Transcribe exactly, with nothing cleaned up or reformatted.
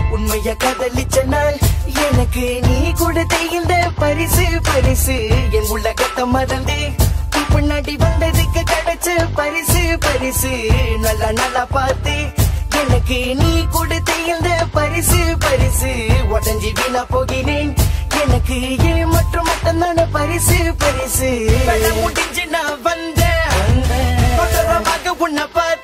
உண்மைய காதலிச்ச நாள் எனக்கு நீ கொடுத்த இந்த பரிசு பரிசு என் உலகத்தை மறந்து பின்னாடி வந்ததுக்கு கிடைச்ச பரிசு பரிசு நல்லா நல்லா பார்த்து எனக்கு நீ கொடுத்த இந்த பரிசு பரிசு உடஞ்சி வீணா போகிறேன் எனக்கு ஏன் மற்றும் மட்டும்தான பரிசு பரிசு முடிஞ்சு நான் வந்தேன் உன்னை பாரு